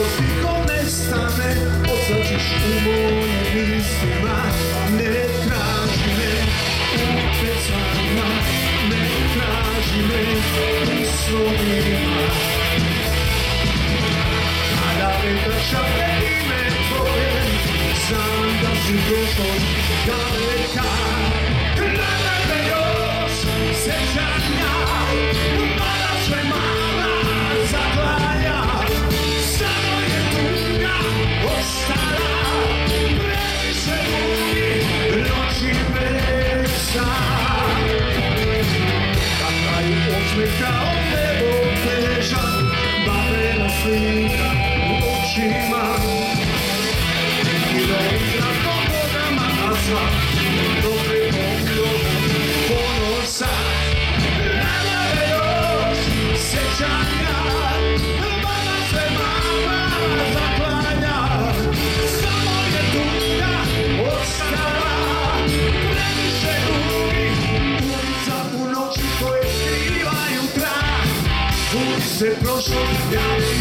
tiho nestane, ostaćeš u mojim mislima. Ne traži me u pesmama, ne traži me u slovima. Kada vetar šapne ime tvoje, znam da si došao daleka. Kada me još sećanja, mala sve mala zaklanja. Samo je tuga ostala, previše dugi noći bez sna. Kakva je osmeka od nebo teža, babena slika u očima. I da igra po vodama asla, dobre poglodom ponosa. Nada me još sećanja, mala sve mala zaklanja. Samo je tuga ostala, previše dugi ulica u noći koje skrivaju trag. Ulice prošlog dana.